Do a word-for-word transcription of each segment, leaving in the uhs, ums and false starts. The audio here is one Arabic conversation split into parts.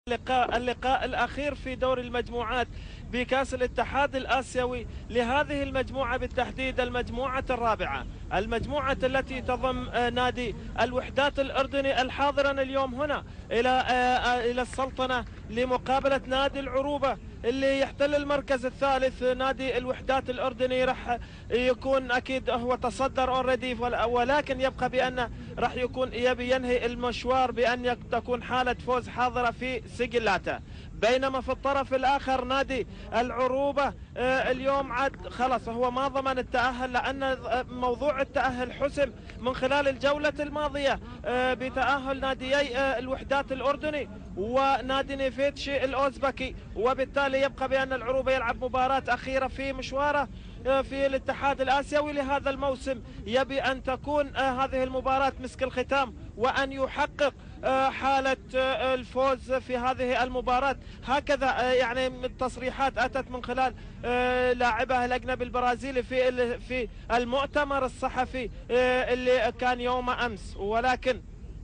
اللقاء اللقاء الأخير في دور المجموعات بكأس الاتحاد الآسيوي لهذه المجموعة بالتحديد، المجموعة الرابعة، المجموعة التي تضم نادي الوحدات الأردني الحاضرا اليوم هنا إلى إلى السلطنة لمقابلة نادي العروبة اللي يحتل المركز الثالث. نادي الوحدات الأردني راح يكون أكيد هو تصدر اوريدي، ولكن يبقى بأنه راح يكون يبي ينهي المشوار بأن تكون حالة فوز حاضرة في سجلاته. بينما في الطرف الآخر نادي العروبة اليوم عاد خلاص هو ما ضمن التأهل، لأن موضوع التأهل حسم من خلال الجولة الماضية بتأهل ناديي الوحدات الأردني ونادي نيفيتشي الأوزبكي، وبالتالي يبقى بأن العروبة يلعب مباراة أخيرة في مشواره في الاتحاد الآسيوي لهذا الموسم. يبي أن تكون هذه المباراة مسك الختام وأن يحقق حالة الفوز في هذه المباراة. هكذا يعني التصريحات أتت من خلال لاعبه الأجنبي البرازيلي في في المؤتمر الصحفي اللي كان يوم أمس. ولكن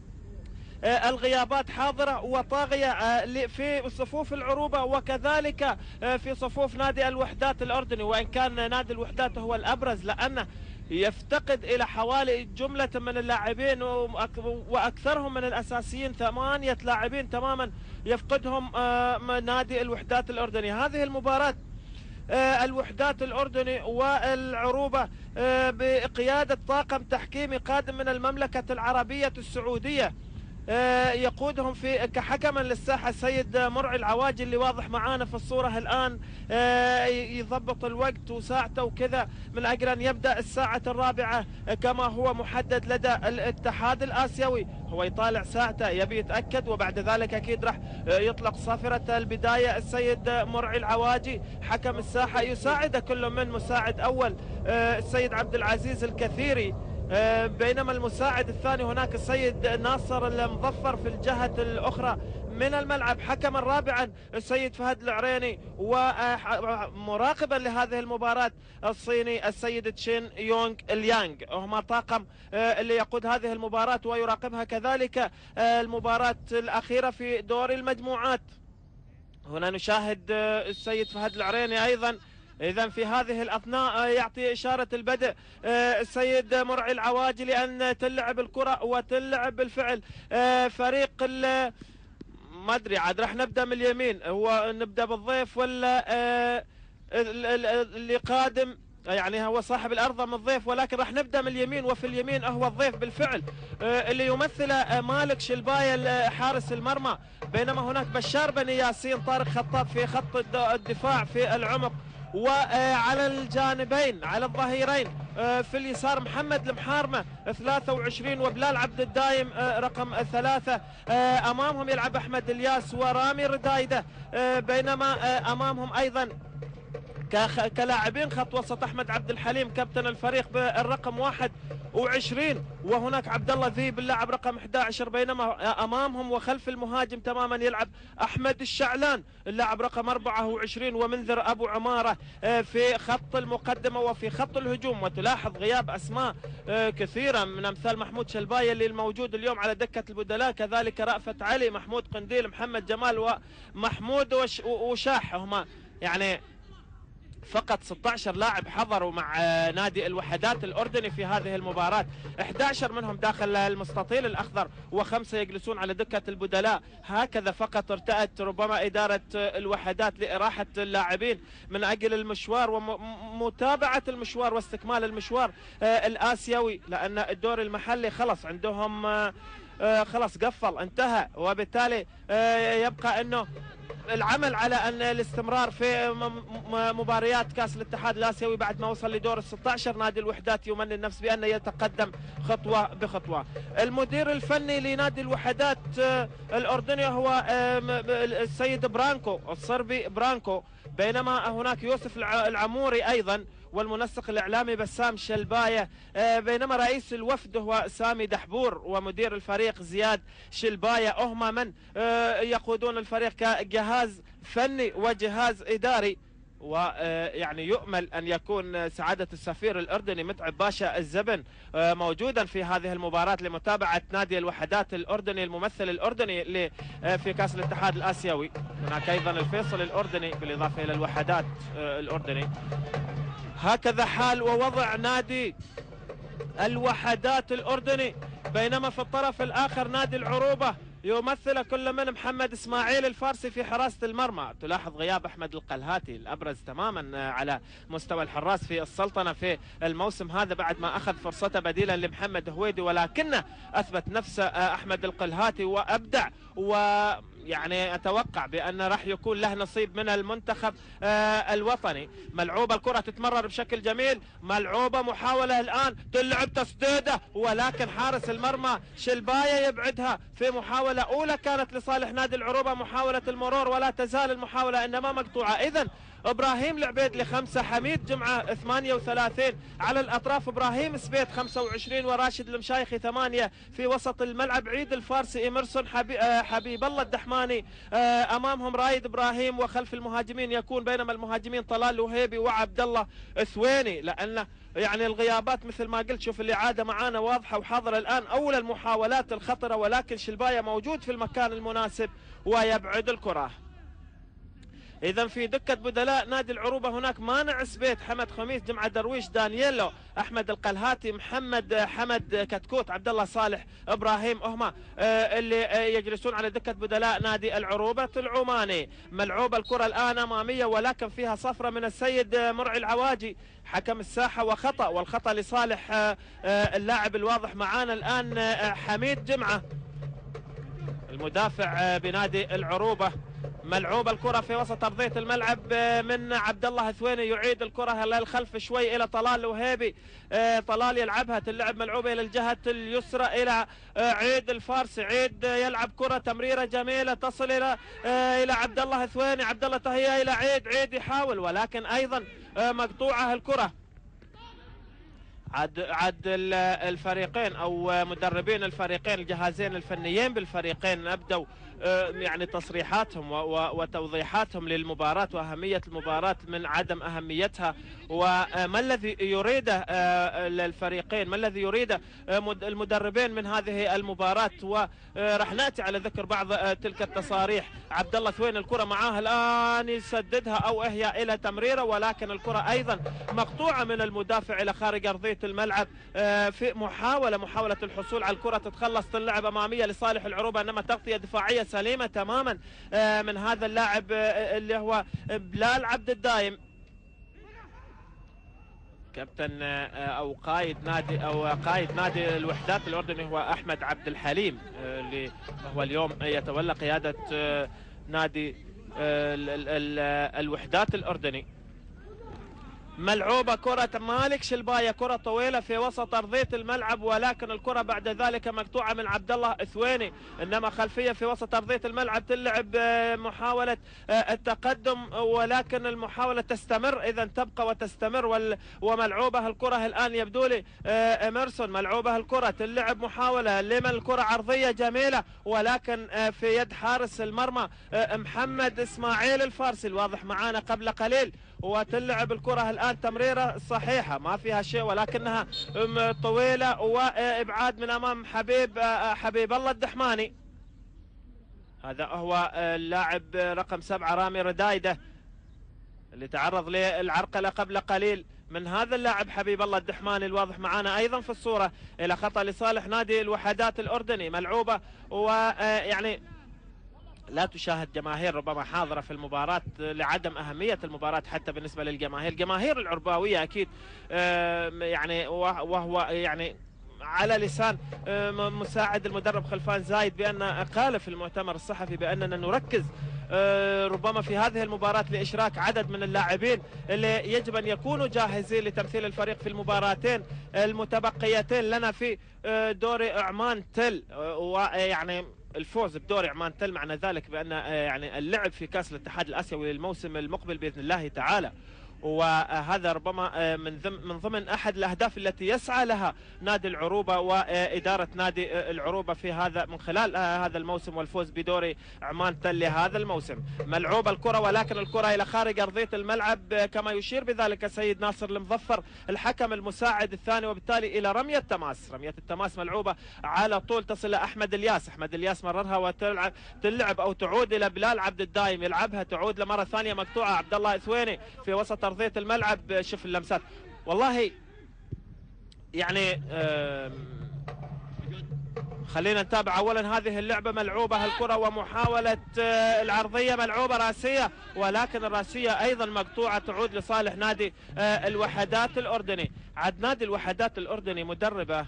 الغيابات حاضرة وطاغية في صفوف العروبة وكذلك في صفوف نادي الوحدات الأردني، وإن كان نادي الوحدات هو الأبرز لأنه يفتقد إلى حوالي جملة من اللاعبين وأكثرهم من الأساسيين، ثمانية لاعبين تماما يفقدهم نادي الوحدات الأردني. هذه المباراة الوحدات الأردني والعروبة بقيادة طاقم تحكيمي قادم من المملكة العربية السعودية، يقودهم في كحكما للساحة السيد مرعي العواجي اللي واضح معانا في الصورة الآن، يضبط الوقت وساعته وكذا من أجل أن يبدأ الساعة الرابعة كما هو محدد لدى الاتحاد الآسيوي. هو يطالع ساعته يبي يتأكد، وبعد ذلك أكيد راح يطلق صافرة البداية السيد مرعي العواجي حكم الساحة. يساعد كل من مساعد أول السيد عبد العزيز الكثيري، بينما المساعد الثاني هناك السيد ناصر المظفر في الجهة الأخرى من الملعب. حكما رابعا السيد فهد العريني، ومراقبا لهذه المباراة الصيني السيد تشين يونغ اليانغ. هما طاقم اللي يقود هذه المباراة ويراقبها كذلك المباراة الأخيرة في دور المجموعات. هنا نشاهد السيد فهد العريني أيضا. إذا في هذه الأثناء يعطي إشارة البدء السيد مرعي العواجي لأن تلعب الكرة وتلعب بالفعل فريق ما أدري عاد راح نبدأ من اليمين، هو نبدأ بالضيف ولا اللي قادم؟ يعني هو صاحب الأرض من الضيف، ولكن راح نبدأ من اليمين، وفي اليمين هو الضيف بالفعل اللي يمثله مالك شلباية حارس المرمى. بينما هناك بشار بني ياسين طارق خطاب في خط الدفاع في العمق، وعلى الجانبين على الظهيرين في اليسار محمد المحارمة ثلاثة وعشرين وبلال عبد الدايم رقم ثلاثة. أمامهم يلعب أحمد الياس ورامي ردايدة، بينما أمامهم أيضا كلاعبين خط وسط أحمد عبد الحليم كابتن الفريق بالرقم واحد وعشرين، وهناك عبد الله ذيب اللاعب رقم أحد عشر. بينما أمامهم وخلف المهاجم تماما يلعب أحمد الشعلان اللاعب رقم أربعة وعشرين، ومنذر أبو عمارة في خط المقدمة وفي خط الهجوم. وتلاحظ غياب أسماء كثيرة من أمثال محمود شلباية اللي الموجود اليوم على دكة البدلاء، كذلك رأفت علي، محمود قنديل، محمد جمال ومحمود وشاح. هما يعني فقط ستة عشر لاعب حضروا مع نادي الوحدات الأردني في هذه المباراة، أحد عشر منهم داخل المستطيل الأخضر وخمسة يجلسون على دكة البدلاء. هكذا فقط ارتأت ربما إدارة الوحدات لإراحة اللاعبين من أجل المشوار ومتابعة المشوار واستكمال المشوار الآسيوي، لأن الدور المحلي خلص عندهم خلص قفل انتهى، وبالتالي يبقى أنه العمل على أن الاستمرار في مباريات كأس الاتحاد الآسيوي بعد ما وصل لدور الستة عشر. نادي الوحدات يمني النفس بأن يتقدم خطوة بخطوة. المدير الفني لنادي الوحدات الأردني هو السيد برانكو الصربي برانكو، بينما هناك يوسف العموري أيضا، والمنسق الإعلامي بسام شلباية، بينما رئيس الوفد هو سامي دحبور، ومدير الفريق زياد شلباية. هم من يقودون الفريق كجهاز فني وجهاز إداري. ويعني يؤمل أن يكون سعادة السفير الأردني متعب باشا الزبن موجودا في هذه المباراة لمتابعة نادي الوحدات الأردني الممثل الأردني في كأس الاتحاد الآسيوي. هناك أيضا الفيصل الأردني بالإضافة إلى الوحدات الأردني. هكذا حال ووضع نادي الوحدات الأردني، بينما في الطرف الآخر نادي العروبة يمثل كل من محمد إسماعيل الفارسي في حراسة المرمى. تلاحظ غياب أحمد القلهاتي الأبرز تماما على مستوى الحراس في السلطنة في الموسم هذا بعد ما أخذ فرصته بديلا لمحمد هويدي، ولكنه أثبت نفسه أحمد القلهاتي وأبدع، ويعني أتوقع بأن راح يكون له نصيب من المنتخب الوطني. ملعوبة الكرة تتمرر بشكل جميل، ملعوبة محاولة الآن تلعب تسديدة، ولكن حارس المرمى شلباية يبعدها في محاولة أولى كانت لصالح نادي العروبة، محاولة المرور، ولا تزال المحاولة إنما مقطوعة. إذن إبراهيم العبيد لخمسة، حميد جمعة ثمانية وثلاثين على الأطراف، إبراهيم سبيت خمسة وعشرين وراشد المشايخي ثمانية في وسط الملعب، عيد الفارسي إيمرسون حبي... حبيب الله الدحماني أمامهم رايد إبراهيم، وخلف المهاجمين يكون بينما المهاجمين طلال وهيبي وعبد الله ثويني، لأن يعني الغيابات مثل ما قلت شوف الإعادة معانا واضحة وحاضرة الآن. أول المحاولات الخطرة ولكن شلباية موجود في المكان المناسب ويبعد الكرة. إذا في دكة بدلاء نادي العروبة هناك مانع سبيت، حمد خميس، جمعة درويش، دانييلو، أحمد القلهاتي، محمد حمد كتكوت، عبد الله صالح، إبراهيم، هم اللي يجلسون على دكة بدلاء نادي العروبة العماني. ملعوبة الكرة الآن أمامية ولكن فيها صفرة من السيد مرعي العواجي حكم الساحة وخطأ، والخطأ لصالح اللاعب الواضح معانا الآن حميد جمعة المدافع بنادي العروبة. ملعوبة الكرة في وسط أرضية الملعب من عبد الله ثويني، يعيد الكرة للخلف شوي إلى طلال وهيبي، طلال يلعبها، تلعب ملعوبة إلى الجهة اليسرى إلى عيد الفارسي، عيد يلعب كرة تمريرة جميلة تصل إلى إلى عبد الله ثويني، عبد الله تهيئة إلى عيد، عيد يحاول ولكن أيضا مقطوعة الكرة. عد عد الفريقين او مدربين الفريقين الجهازين الفنيين بالفريقين ابدوا يعني تصريحاتهم وتوضيحاتهم للمباراة واهمية المباراة من عدم اهميتها، وما الذي يريده الفريقين، ما الذي يريده المدربين من هذه المباراة. وراح ناتي على ذكر بعض تلك التصاريح. عبد الله ثوين الكرة معاه الان يسددها او هي الى تمريره، ولكن الكرة ايضا مقطوعة من المدافع الى خارج ارضية الملعب في محاولة محاولة الحصول على الكرة، تتخلص اللعب أمامية لصالح العروبة، إنما تغطية دفاعية سليمة تماما من هذا اللاعب اللي هو بلال عبد الدايم كابتن او قائد نادي او قائد نادي الوحدات الاردني هو احمد عبد الحليم، اللي هو اليوم يتولى قيادة نادي الوحدات الاردني. ملعوبة كرة مالك شلباية، كرة طويلة في وسط أرضية الملعب، ولكن الكرة بعد ذلك مقطوعة من عبد الله ثويني، إنما خلفية في وسط أرضية الملعب تلعب محاولة التقدم، ولكن المحاولة تستمر، إذا تبقى وتستمر. وملعوبة الكرة الآن يبدو لي إيمرسون، ملعوبة الكرة تلعب محاولة لمن الكرة عرضية جميلة، ولكن في يد حارس المرمى محمد إسماعيل الفارسي الواضح معانا قبل قليل، وتلعب الكرة الآن تمريرة صحيحة ما فيها شيء ولكنها طويلة وإبعاد من أمام حبيب حبيب الله الدحماني. هذا هو اللاعب رقم سبعة رامي ردايدة اللي تعرض للعرقلة قبل قليل من هذا اللاعب حبيب الله الدحماني الواضح معانا أيضا في الصورة، إلى خطأ لصالح نادي الوحدات الأردني. ملعوبة ويعني لا تشاهد جماهير ربما حاضرة في المباراة لعدم أهمية المباراة حتى بالنسبة للجماهير، الجماهير العرباوية أكيد يعني، وهو يعني على لسان مساعد المدرب خلفان زايد بأن قال في المؤتمر الصحفي بأننا نركز ربما في هذه المباراة لإشراك عدد من اللاعبين اللي يجب أن يكونوا جاهزين لتمثيل الفريق في المباراتين المتبقيتين لنا في دوري عمان تل، ويعني الفوز بدوري عمان تل معنى ذلك بأن يعني اللعب في كأس الاتحاد الآسيوي للموسم المقبل بإذن الله تعالى. وهذا ربما من من ضمن أحد الأهداف التي يسعى لها نادي العروبة وإدارة نادي العروبة في هذا من خلال هذا الموسم والفوز بدوري عمان تل هذا الموسم. ملعوبة الكرة ولكن الكرة إلى خارج أرضية الملعب كما يشير بذلك سيد ناصر المظفر الحكم المساعد الثاني، وبالتالي إلى رمية تماس. رمية التماس ملعوبة على طول تصل لأحمد الياس. أحمد الياس مررها وتلعب تلعب أو تعود إلى بلال عبد الدايم، يلعبها تعود لمرة ثانية مقطوعة. عبد الله إثويني في وسط أرضية الملعب. شوف اللمسات والله يعني خلينا نتابع اولا هذه اللعبه. ملعوبه الكره ومحاوله العرضيه ملعوبه راسيه، ولكن الراسيه ايضا مقطوعه تعود لصالح نادي الوحدات الاردني. عاد نادي الوحدات الاردني مدربه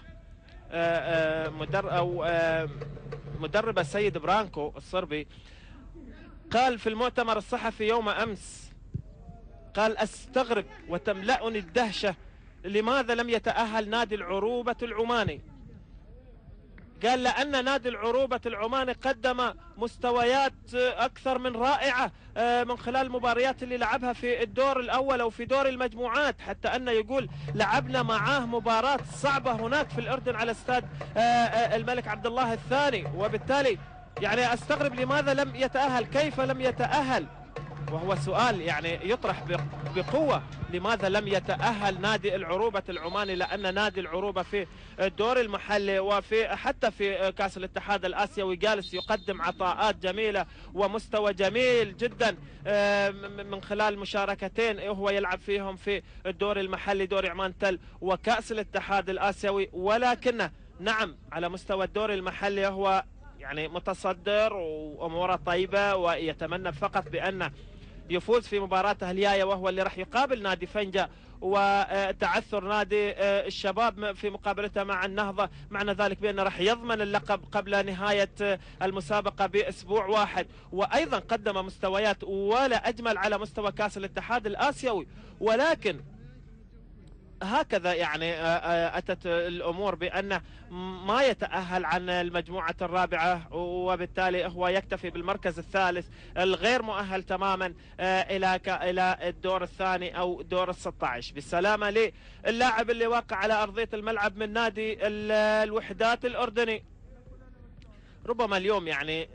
مدرب او مدربه السيد برانكو الصربي قال في المؤتمر الصحفي يوم امس، قال استغرب وتملأني الدهشه لماذا لم يتأهل نادي العروبة العماني. قال لأن نادي العروبة العماني قدم مستويات أكثر من رائعة من خلال المباريات اللي لعبها في الدور الأول أو في دور المجموعات، حتى أنه يقول لعبنا معاه مباراة صعبة هناك في الأردن على استاد الملك عبد الله الثاني. وبالتالي يعني أستغرب لماذا لم يتأهل، كيف لم يتأهل، وهو سؤال يعني يطرح بقوة. لماذا لم يتأهل نادي العروبة العماني؟ لأن نادي العروبة في الدور المحلي وفي حتى في كأس الاتحاد الآسيوي جالس يقدم عطاءات جميلة ومستوى جميل جدا من خلال مشاركتين هو يلعب فيهم في الدور المحلي دور عمان تل وكأس الاتحاد الآسيوي، ولكنه نعم على مستوى الدور المحلي هو يعني متصدر وأموره طيبة، ويتمنى فقط بأن يفوز في مباراته الجاية وهو اللي راح يقابل نادي فنجة، وتعثر نادي الشباب في مقابلته مع النهضة معنى ذلك بأنه راح يضمن اللقب قبل نهاية المسابقة بأسبوع واحد. وأيضا قدم مستويات ولا أجمل على مستوى كأس الاتحاد الآسيوي، ولكن هكذا يعني أتت الأمور بأنه ما يتأهل عن المجموعة الرابعة، وبالتالي هو يكتفي بالمركز الثالث الغير مؤهل تماما إلى إلى الدور الثاني أو دور الستة عشر. بالسلامة للاعب اللي واقع على أرضية الملعب من نادي الوحدات الأردني. ربما اليوم يعني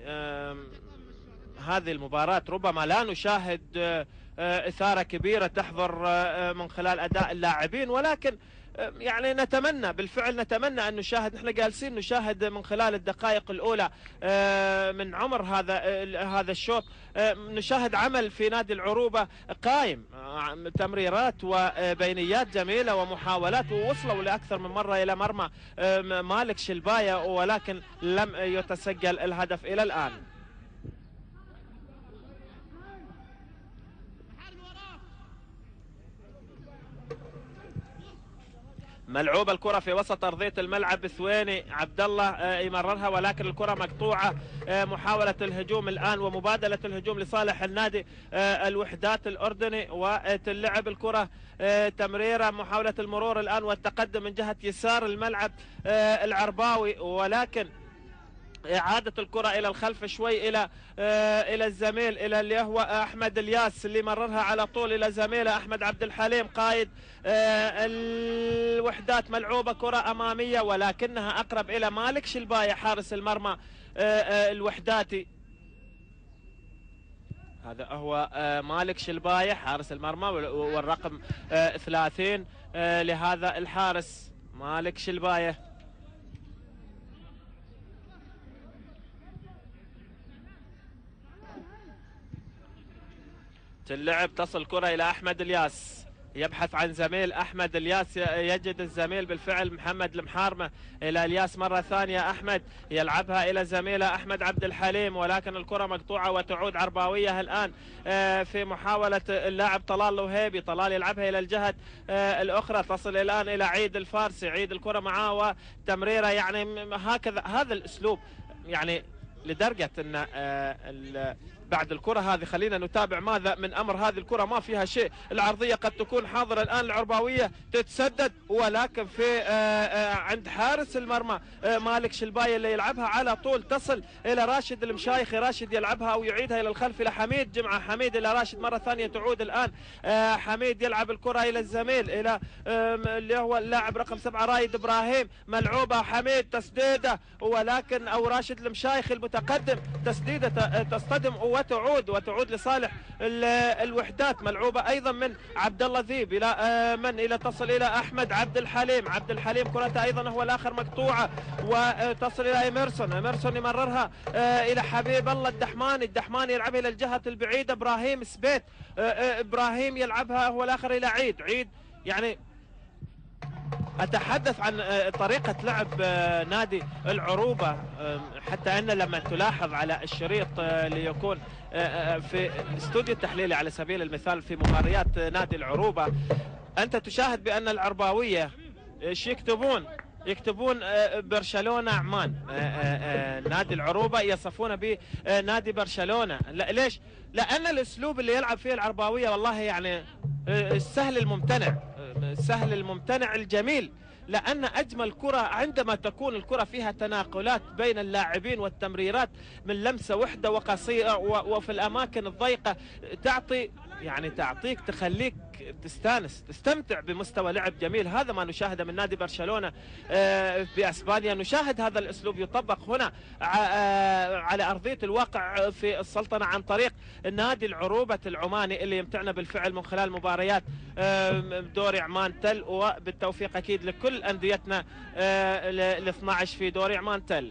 هذه المباراة ربما لا نشاهد إثارة كبيرة تحضر من خلال أداء اللاعبين، ولكن يعني نتمنى بالفعل نتمنى أن نشاهد، نحن جالسين نشاهد من خلال الدقائق الأولى من عمر هذا هذا الشوط نشاهد عمل في نادي العروبة قائم، تمريرات وبينيات جميلة ومحاولات، ووصلوا لأكثر من مرة إلى مرمى مالك شلباية ولكن لم يتسجل الهدف إلى الآن. ملعوب الكرة في وسط أرضية الملعب. ثويني عبد الله يمررها ولكن الكرة مقطوعة. محاولة الهجوم الآن ومبادلة الهجوم لصالح النادي الوحدات الأردني، وتلعب الكرة تمريرة، محاولة المرور الآن والتقدم من جهة يسار الملعب العرباوي، ولكن إعادة الكرة إلى الخلف شوي إلى إلى الزميل إلى اللي هو أحمد الياس اللي مررها على طول إلى زميله أحمد عبد الحليم قائد الوحدات. ملعوبة كرة أمامية ولكنها أقرب إلى مالك شلباية حارس المرمى الوحداتي. هذا هو مالك شلباية حارس المرمى والرقم ثلاثين لهذا الحارس مالك شلباية. اللعب تصل كرة إلى أحمد الياس، يبحث عن زميل أحمد الياس، يجد الزميل بالفعل محمد المحارمة إلى الياس مرة ثانية. أحمد يلعبها إلى زميله أحمد عبد الحليم ولكن الكرة مقطوعة وتعود عرباوية الآن في محاولة اللاعب طلال الوهيبي. طلال يلعبها إلى الجهة الأخرى، تصل الآن إلى عيد الفارسي. عيد الكرة معاه وتمريرة، يعني هكذا هذا الأسلوب يعني لدرجة أن بعد الكرة هذه. خلينا نتابع ماذا من أمر هذه الكرة، ما فيها شيء، العرضية قد تكون حاضرة الآن، العرباوية تتسدد، ولكن في عند حارس المرمى مالك شلباي اللي يلعبها على طول تصل إلى راشد المشايخي، راشد يلعبها أو يعيدها إلى الخلف إلى حميد جمعة، حميد إلى راشد مرة ثانية تعود الآن، حميد يلعب الكرة إلى الزميل إلى اللي هو اللاعب رقم سبعة رايد إبراهيم، ملعوبة حميد تسديدة، ولكن أو راشد المشايخي المتقدم تسديدة تصطدم وتعود وتعود لصالح الوحدات، ملعوبة أيضا من عبد الله ذيب إلى من إلى تصل إلى أحمد عبد الحليم، عبد الحليم كرته أيضا هو الآخر مقطوعة وتصل إلى إميرسون، إميرسون يمررها إلى حبيب الله الدحماني، الدحماني يلعبها إلى الجهة البعيدة، إبراهيم سبيت، إبراهيم يلعبها هو الآخر إلى عيد، عيد يعني أتحدث عن طريقة لعب نادي العروبة، حتى أن لما تلاحظ على الشريط اللي يكون في استوديو التحليلي على سبيل المثال في مباريات نادي العروبة، أنت تشاهد بأن العرباوية ايش يكتبون؟ يكتبون برشلونة عمان، نادي العروبة يصفون بنادي برشلونة، ليش؟ لأن الأسلوب اللي يلعب فيه العرباوية والله يعني السهل الممتنع، السهل الممتنع الجميل، لأن أجمل كرة عندما تكون الكرة فيها تناقلات بين اللاعبين والتمريرات من لمسة وحدة وقصيرة وفي الأماكن الضيقة، تعطي يعني تعطيك تخليك تستانس تستمتع بمستوى لعب جميل. هذا ما نشاهده من نادي برشلونة بأسبانيا، نشاهد هذا الأسلوب يطبق هنا على أرضية الواقع في السلطنة عن طريق نادي العروبة العماني اللي يمتعنا بالفعل من خلال مباريات دوري عمان تل، وبالتوفيق أكيد لكل أنديتنا ال اثني عشر في دوري عمان تل.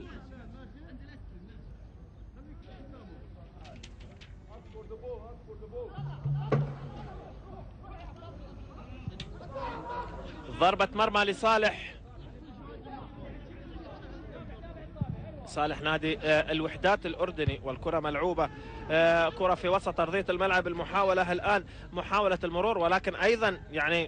ضربة مرمى لصالح صالح نادي الوحدات الأردني، والكرة ملعوبة، كرة في وسط أرضية الملعب، المحاولة الآن محاولة المرور، ولكن أيضا يعني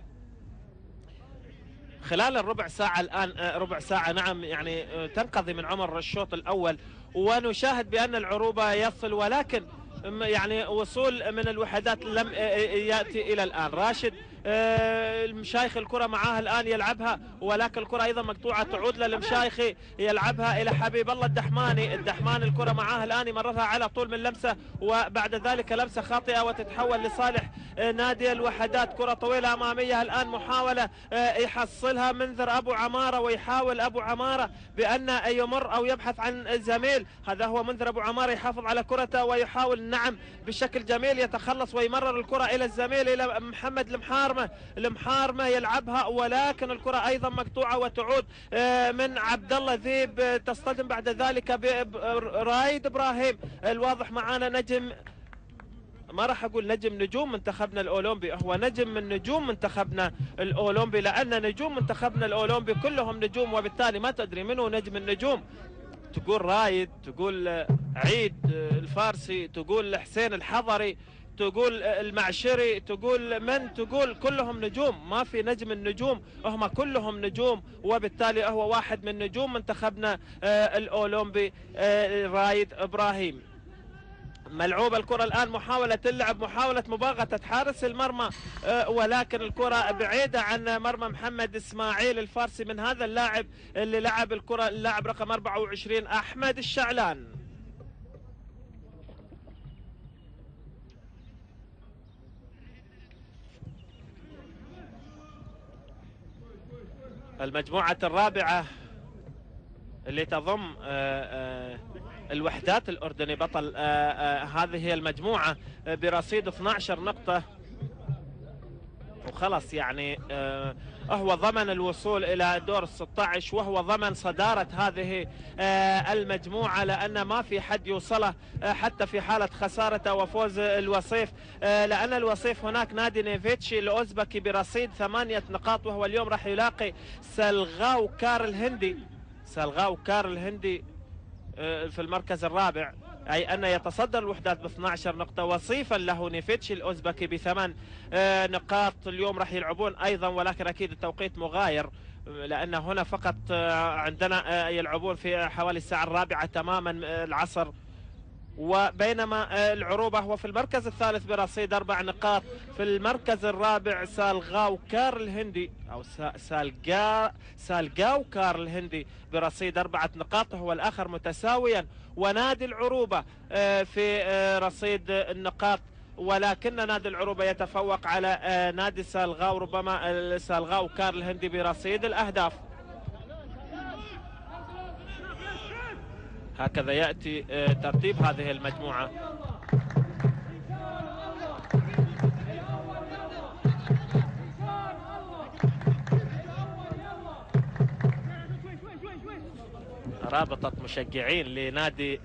خلال الربع ساعة الآن ربع ساعة نعم يعني تنقضي من عمر الشوط الأول، ونشاهد بأن العروبة يصل، ولكن يعني وصول من الوحدات لم يأتي إلى الآن. راشد المشايخي الكرة معاه الآن يلعبها، ولكن الكرة أيضا مقطوعة تعود للمشايخي يلعبها إلى حبيب الله الدحماني، الدحماني الكرة معاه الآن يمررها على طول من لمسة، وبعد ذلك لمسة خاطئة وتتحول لصالح نادي الوحدات. كرة طويلة أمامية الآن، محاولة يحصلها منذر أبو عمارة، ويحاول أبو عمارة بأن يمر أو يبحث عن زميل، هذا هو منذر أبو عمارة يحافظ على كرته ويحاول نعم بشكل جميل يتخلص ويمرر الكرة إلى الزميل إلى محمد المحارمة، المحارمة يلعبها، ولكن الكرة أيضا مقطوعة وتعود من عبد الله ذيب، تصطدم بعد ذلك برايد إبراهيم. الواضح معانا نجم، ما راح أقول نجم نجوم منتخبنا الأولمبي، هو نجم من نجوم منتخبنا الأولمبي، لأن نجوم منتخبنا الأولمبي كلهم نجوم، وبالتالي ما تدري منه نجم النجوم. تقول رايد، تقول عيد الفارسي، تقول حسين الحضري، تقول المعشري، تقول من تقول، كلهم نجوم، ما في نجم النجوم، هم كلهم نجوم، وبالتالي هو واحد من نجوم منتخبنا الأولمبي رايد إبراهيم. ملعوبة الكرة الآن، محاولة اللعب، محاولة مباغتة حارس المرمى، ولكن الكرة بعيدة عن مرمى محمد إسماعيل الفارسي من هذا اللاعب اللي لعب الكرة، اللاعب رقم أربعة وعشرين أحمد الشعلان. المجموعة الرابعة اللي تضم الوحدات الأردني بطل هذه هي المجموعة برصيد اثني عشر نقطة، وخلص يعني هو ضمن الوصول إلى دور الستة عشر، وهو ضمن صدارة هذه المجموعة، لأن ما في حد يوصله حتى في حالة خسارته وفوز الوصيف، لأن الوصيف هناك نادي نيفيتشي الأوزبكي برصيد ثمانية نقاط، وهو اليوم راح يلاقي سلغاو كار الهندي، سلغاو كار الهندي في المركز الرابع، أي أن يتصدر الوحدات ب اثني عشر نقطة، وصيفا له نيفيتشي الأوزبكي بثمان نقاط. اليوم راح يلعبون أيضا، ولكن أكيد التوقيت مغاير، لأن هنا فقط عندنا يلعبون في حوالي الساعة الرابعة تماما العصر، وبينما العروبة هو في المركز الثالث برصيد أربع نقاط. في المركز الرابع سالغاوكار الهندي أو سالغا سالغاوكار الهندي برصيد أربعة نقاط، هو الآخر متساويا. ونادي العروبة في رصيد النقاط، ولكن نادي العروبة يتفوق على نادي سالغاو، ربما سالغاوكار الهندي برصيد الأهداف. هكذا يأتي ترتيب هذه المجموعة. رابطة مشجعين لنادي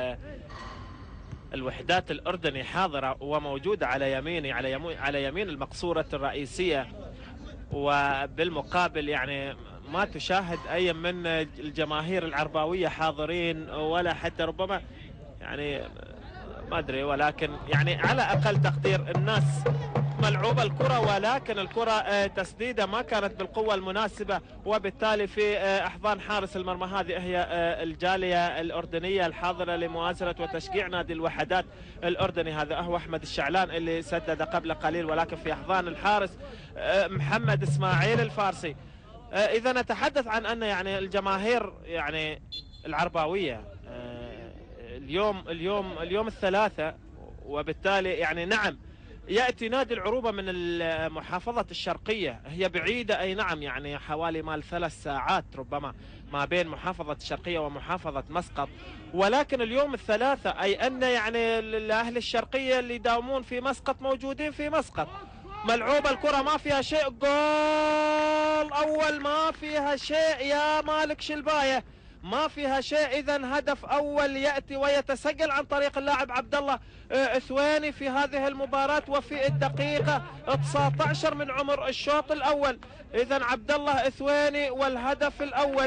الوحدات الأردني حاضرة وموجودة على يميني على يمين على يمين المقصورة الرئيسية، وبالمقابل يعني ما تشاهد أي من الجماهير العرباوية حاضرين، ولا حتى ربما يعني ما أدري، ولكن يعني على أقل تقدير الناس ملعوبة الكرة، ولكن الكرة تسديدة ما كانت بالقوة المناسبة، وبالتالي في أحضان حارس المرمى. هذه هي الجالية الأردنية الحاضرة لمؤازرة وتشجيع نادي الوحدات الأردني. هذا هو أحمد الشعلان اللي سدد قبل قليل، ولكن في أحضان الحارس محمد إسماعيل الفارسي. إذا نتحدث عن أن يعني الجماهير يعني العرباوية اليوم اليوم اليوم الثلاثة، وبالتالي يعني نعم يأتي نادي العروبة من المحافظة الشرقية، هي بعيدة أي نعم، يعني حوالي مال ثلاث ساعات ربما ما بين محافظة الشرقية ومحافظة مسقط، ولكن اليوم الثلاثة أي أن يعني الأهل الشرقية اللي يداومون في مسقط موجودين في مسقط. ملعوبة الكرة ما فيها شيء، جول أول ما فيها شيء يا مالك شلباية، ما فيها شيء. إذا هدف أول يأتي ويتسجل عن طريق اللاعب عبد الله ثواني في هذه المباراة، وفي الدقيقة تسعة عشر من عمر الشوط الأول. إذا عبد الله ثواني والهدف الأول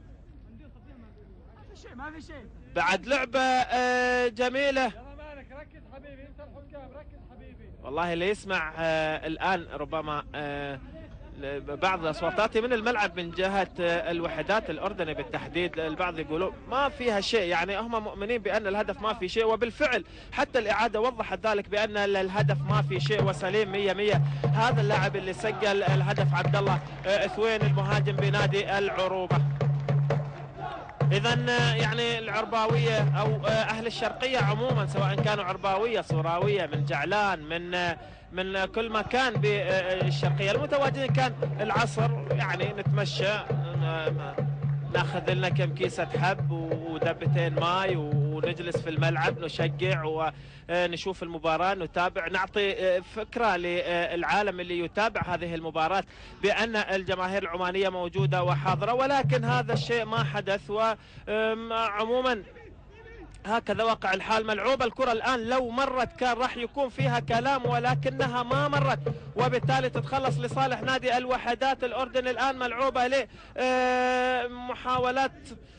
بعد لعبة جميلة. والله اللي يسمع الآن ربما بعض اصواتاتي من الملعب من جهة الوحدات الأردني بالتحديد، البعض يقولوا ما فيها شيء، يعني هم مؤمنين بأن الهدف ما في شيء، وبالفعل حتى الإعادة وضحت ذلك بأن الهدف ما في شيء وسليم مية مية. هذا اللاعب اللي سجل الهدف عبد الله ثوين المهاجم بنادي العروبة. إذا يعني العرباوية أو أهل الشرقية عموما، سواء كانوا عرباوية صوراوية من جعلان من من كل مكان بالشرقية المتواجدين، كان العصر يعني نتمشى ناخذ لنا كم كيسة حب ودبتين ماي ونجلس في الملعب نشجع ونشوف المباراة، نتابع، نعطي فكرة للعالم اللي يتابع هذه المباراة بأن الجماهير العمانية موجودة وحاضرة، ولكن هذا الشيء ما حدث. وعموما هكذا واقع الحال. ملعوبة الكرة الآن، لو مرت كان راح يكون فيها كلام، ولكنها ما مرت، وبالتالي تتخلص لصالح نادي الوحدات الأردني. الآن ملعوبة لمحاولات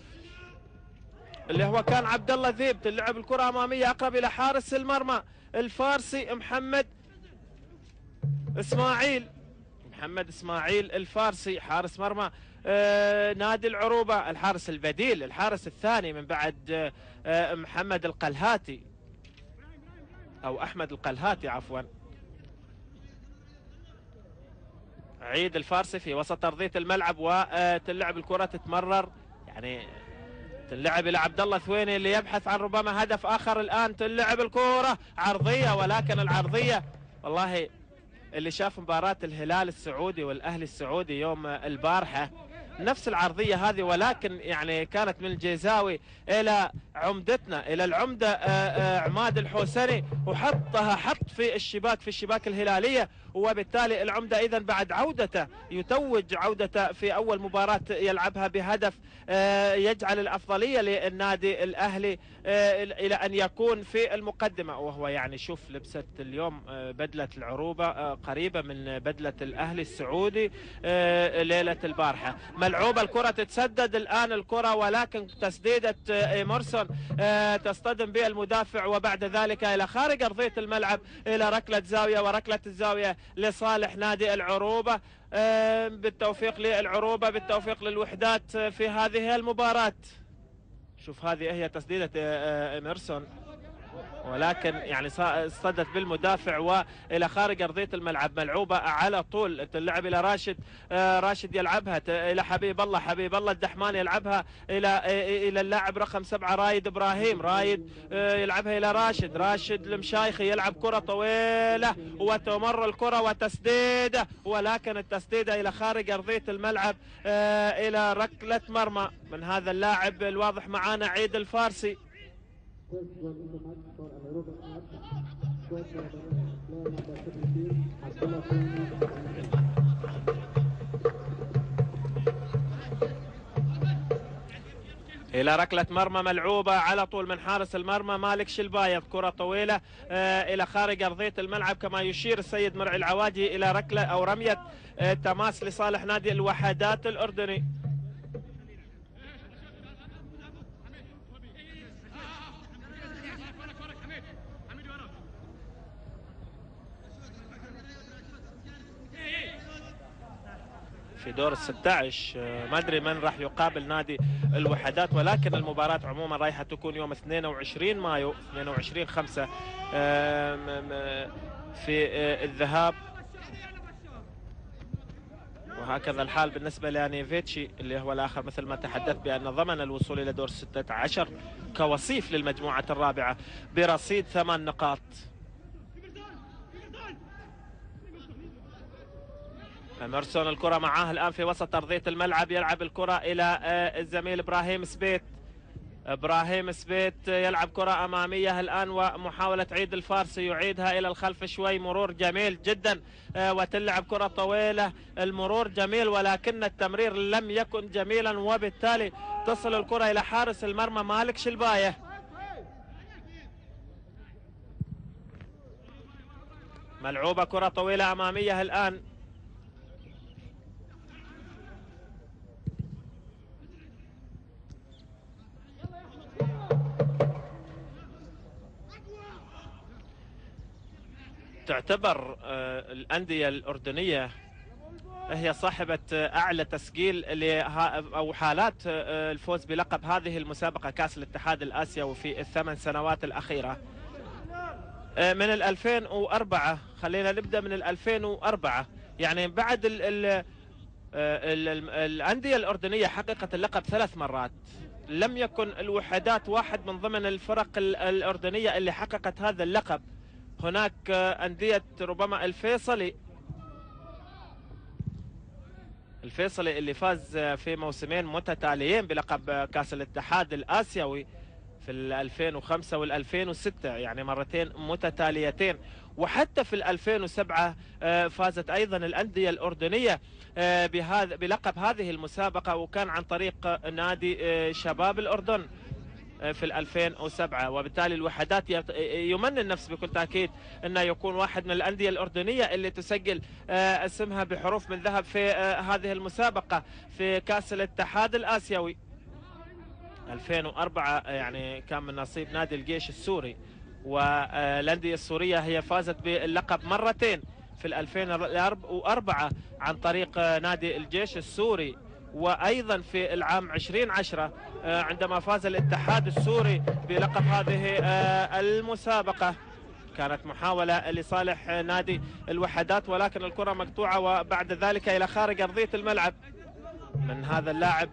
اللي هو كان عبد الله ذيب، تلعب الكرة أمامية أقرب إلى حارس المرمى الفارسي محمد إسماعيل. محمد إسماعيل الفارسي حارس مرمى آه نادي العروبة، الحارس البديل، الحارس الثاني من بعد آه محمد القلهاتي أو أحمد القلهاتي عفوا. عيد الفارسي في وسط أرضية الملعب، وتلعب الكرة تتمرر، يعني تلعب إلى عبد الله ثويني اللي يبحث عن ربما هدف آخر. الآن تلعب الكرة عرضية، ولكن العرضية والله اللي شاف مباراة الهلال السعودي والأهلي السعودي يوم البارحة نفس العرضية هذه، ولكن يعني كانت من الجيزاوي إلى عمدتنا إلى العمدة عماد الحوسني، وحطها حط في الشباك في الشباك الهلالية، وبالتالي العمدة إذا بعد عودته يتوج عودته في أول مباراة يلعبها بهدف يجعل الأفضلية للنادي الأهلي إلى أن يكون في المقدمة. وهو يعني شوف لبست اليوم بدلة العروبة قريبة من بدلة الأهلي السعودي ليلة البارحة. ملعوبة الكرة تتسدد الآن الكرة، ولكن تسديدة إيمرسون تصطدم بالمدافع، وبعد ذلك إلى خارج أرضية الملعب إلى ركلة زاوية، وركلة الزاوية لصالح نادي العروبة. بالتوفيق للعروبة، بالتوفيق للوحدات في هذه المباراة. شوف هذه هي تسديدة إيمرسون ولكن يعني اصطدت بالمدافع والى خارج ارضيه الملعب. ملعوبه على طول تلعب الى راشد، راشد يلعبها الى حبيب الله، حبيب الله الدحمان يلعبها الى الى اللاعب رقم سبعه رايد ابراهيم، رايد يلعبها الى راشد، راشد المشايخي يلعب كره طويله وتمر الكره وتسديده، ولكن التسديده الى خارج ارضيه الملعب الى ركله مرمى من هذا اللاعب الواضح معانا عيد الفارسي. إلى ركلة مرمى ملعوبة على طول من حارس المرمى مالك شلبايض، كرة طويلة آه إلى خارج أرضية الملعب كما يشير السيد مرعي العواجي إلى ركلة أو رمية آه تماس لصالح نادي الوحدات الأردني. في دور الستة عشر ما ادري من راح يقابل نادي الوحدات، ولكن المباراة عموما رايحة تكون يوم اثنين وعشرين مايو اثنين وعشرين خمسة في الذهاب، وهكذا الحال بالنسبة لانيفيتشي اللي هو الآخر مثل ما تحدث بأن ضمن الوصول إلى دور ستة عشر كوصيف للمجموعة الرابعة برصيد ثمان نقاط. اميرسون الكرة معاه الآن في وسط أرضية الملعب، يلعب الكرة إلى الزميل إبراهيم سبيت، إبراهيم سبيت يلعب كرة أمامية الآن ومحاولة عيد الفارسي يعيدها إلى الخلف شوي، مرور جميل جدا وتلعب كرة طويلة، المرور جميل ولكن التمرير لم يكن جميلا، وبالتالي تصل الكرة إلى حارس المرمى مالك شلباية. ملعوبة كرة طويلة أمامية الآن، تعتبر الأندية الأردنية هي صاحبة أعلى تسجيل أو حالات الفوز بلقب هذه المسابقة كأس الاتحاد الآسيوي في الثمان سنوات الأخيرة. من الألفين وأربعة، خلينا نبدأ من الألفين وأربعة، يعني بعد ال ال ال الأندية الأردنية حققت اللقب ثلاث مرات. لم يكن الوحدات واحد من ضمن الفرق الأردنية اللي حققت هذا اللقب. هناك أندية ربما الفيصلي الفيصلي اللي فاز في موسمين متتاليين بلقب كأس الاتحاد الآسيوي في ألفين وخمسة والألفين وستة، يعني مرتين متتاليتين، وحتى في ألفين وسبعة فازت أيضا الأندية الأردنية بهذا بلقب هذه المسابقة، وكان عن طريق نادي شباب الأردن في ألفين وسبعة، وبالتالي الوحدات يمنى النفس بكل تأكيد أنه يكون واحد من الأندية الأردنية اللي تسجل اسمها بحروف من ذهب في هذه المسابقة في كأس الاتحاد الآسيوي. ألفين وأربعة يعني كان من نصيب نادي الجيش السوري، والأندية السورية هي فازت باللقب مرتين في ألفين وأربعة عن طريق نادي الجيش السوري، وأيضا في العام ألفين وعشرة عندما فاز الاتحاد السوري بلقب هذه المسابقة. كانت محاولة لصالح نادي الوحدات ولكن الكرة مقطوعة، وبعد ذلك إلى خارج أرضية الملعب من هذا اللاعب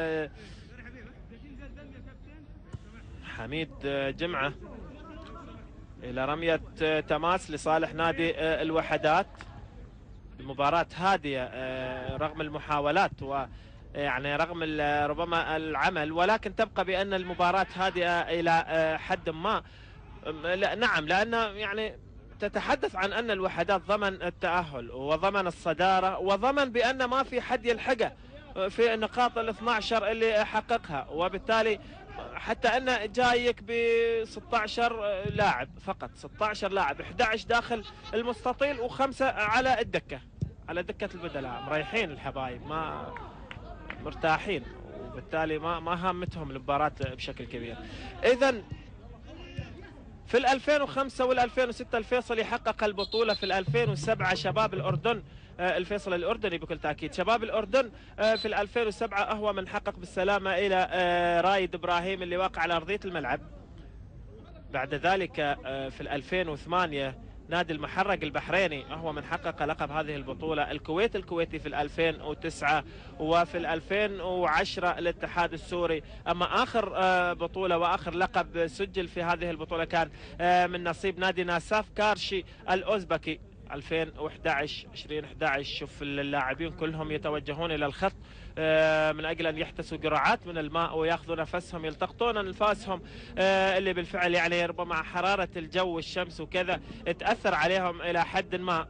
حميد جمعة إلى رمية تماس لصالح نادي الوحدات. المباراة هادئة رغم المحاولات ويعني رغم ربما العمل، ولكن تبقى بأن المباراة هادئة إلى حد ما. نعم، لأن يعني تتحدث عن أن الوحدات ضمن التأهل وضمن الصدارة وضمن بأن ما في حد يلحقه في النقاط الاثنى عشر اللي حققها، وبالتالي حتى أنه جايك ب ستة عشر لاعب فقط، ستة عشر لاعب، أحد عشر داخل المستطيل وخمسة على الدكة، على دكة البدلاء، مريحين الحبايب، ما مرتاحين، وبالتالي ما ما هامتهم المباراة بشكل كبير. إذا في ألفين وخمسة والألفين وستة الفيصل يحقق البطولة، في ألفين وسبعة شباب الأردن، الفيصل الأردني بكل تأكيد، شباب الأردن في ألفين وسبعة هو من حقق بالسلامة إلى رايد إبراهيم اللي واقع على أرضية الملعب. بعد ذلك في ألفين وثمانية نادي المحرق البحريني هو من حقق لقب هذه البطولة. الكويت الكويتي في ألفين وتسعة، وفي ألفين وعشرة الاتحاد السوري. أما آخر بطولة وآخر لقب سجل في هذه البطولة كان من نصيب نادي ناساف كارشي الأوزبكي ألفين وأحد عشر ألفين وأحد عشر. شوف اللاعبين كلهم يتوجهون إلى الخط من أجل أن يحتسوا قرعات من الماء ويأخذوا نفسهم، يلتقطون أنفاسهم اللي بالفعل يعني ربما حرارة الجو والشمس وكذا تأثر عليهم إلى حد ما.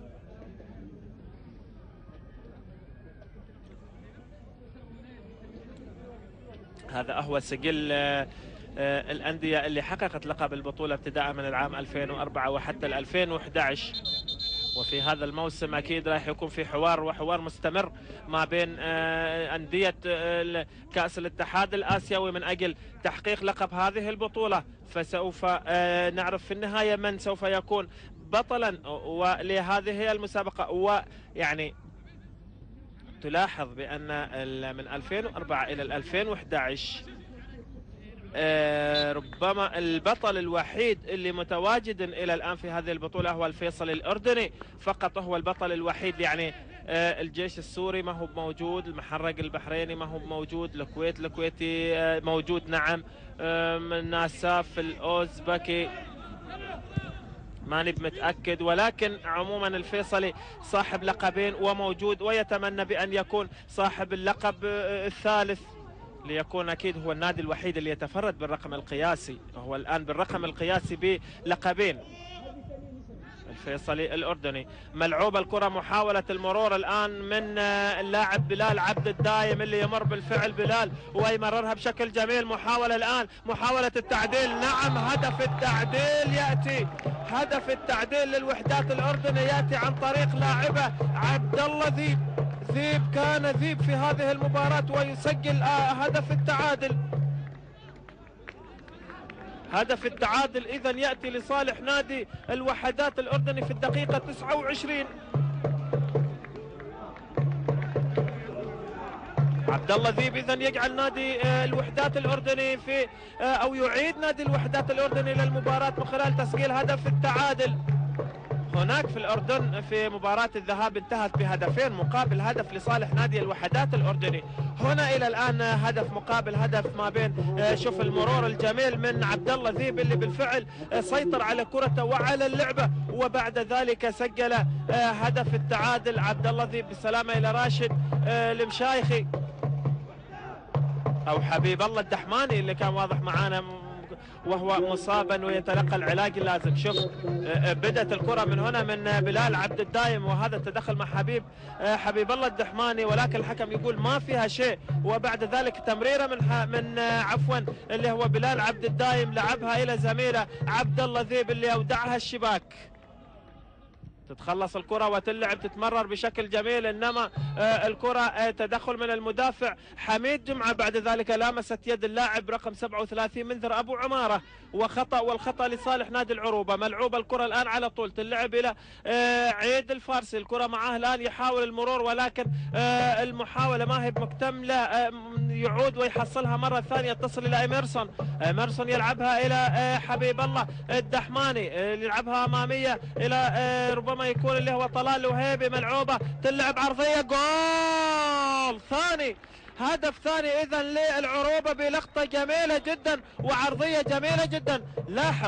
هذا هو سجل الأندية اللي حققت لقب البطولة ابتداء من العام ألفين وأربعة وحتى ألفين وأحد عشر. وفي هذا الموسم أكيد راح يكون في حوار وحوار مستمر ما بين أندية كأس الاتحاد الآسيوي من أجل تحقيق لقب هذه البطولة، فسوف نعرف في النهاية من سوف يكون بطلا ولهذه المسابقة. ويعني تلاحظ بأن من ألفين وأربعة إلى ألفين وأحد عشر ربما البطل الوحيد اللي متواجد إلى الآن في هذه البطولة هو الفيصل الأردني فقط، هو البطل الوحيد. يعني الجيش السوري ما هو موجود، المحرق البحريني ما هو موجود، الكويت الكويتي موجود نعم، ناساف الأوزبكي ماني متأكد، ولكن عموما الفيصلي صاحب لقبين وموجود ويتمنى بأن يكون صاحب اللقب الثالث ليكون أكيد هو النادي الوحيد اللي يتفرد بالرقم القياسي، هو الآن بالرقم القياسي بلقبين الفيصلي الأردني. ملعوب الكرة، محاولة المرور الآن من اللاعب بلال عبد الدايم اللي يمر بالفعل بلال ويمررها بشكل جميل. محاولة الآن، محاولة التعديل، نعم هدف التعديل يأتي، هدف التعديل للوحدات الأردني يأتي عن طريق لاعبه عبد الله ذيب. ذيب كان ذيب في هذه المباراة ويسجل هدف التعادل. هدف التعادل إذا يأتي لصالح نادي الوحدات الأردني في الدقيقة تسعة وعشرين. عبد الله ذيب إذا يجعل نادي الوحدات الأردني في أو يعيد نادي الوحدات الأردني للمباراة من خلال تسجيل هدف التعادل. هناك في الأردن في مباراة الذهاب انتهت بهدفين مقابل هدف لصالح نادي الوحدات الأردني. هنا إلى الآن هدف مقابل هدف ما بين، شوف المرور الجميل من عبد الله ذيب اللي بالفعل سيطر على كرته وعلى اللعبة وبعد ذلك سجل هدف التعادل. عبد الله ذيب بالسلامة إلى راشد المشايخي أو حبيب الله الدحماني اللي كان واضح معانا وهو مصابا ويتلقى العلاج اللازم. شوف بدأت الكرة من هنا من بلال عبد الدايم وهذا التدخل مع حبيب حبيب الله الدحماني ولكن الحكم يقول ما فيها شيء، وبعد ذلك تمريرة من من عفوا اللي هو بلال عبد الدايم لعبها إلى زميله عبد الله ذيب اللي أودعها الشباك. تتخلص الكرة وتلعب تتمرر بشكل جميل، انما الكرة تدخل من المدافع حميد جمعة، بعد ذلك لامست يد اللاعب رقم سبعة وثلاثين منذر ابو عمارة وخطأ، والخطأ لصالح نادي العروبة. ملعوبة الكرة الان على طول تلعب الى عيد الفارسي، الكرة معاه الان يحاول المرور ولكن المحاولة ما هي مكتملة، يعود ويحصلها مرة ثانية تصل الى ايمرسون. ايمرسون يلعبها الى حبيب الله الدحماني، يلعبها امامية الى ربما ما يكون اللي هو طلال الوهيبي. ملعوبة تلعب عرضية، جول ثاني، هدف ثاني اذا للعروبة بلقطة جميلة جدا وعرضية جميلة جدا. لاحظ